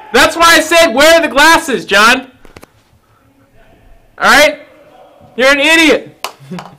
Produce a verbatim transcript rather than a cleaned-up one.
That's why I said wear the glasses, John. All right? You're an idiot.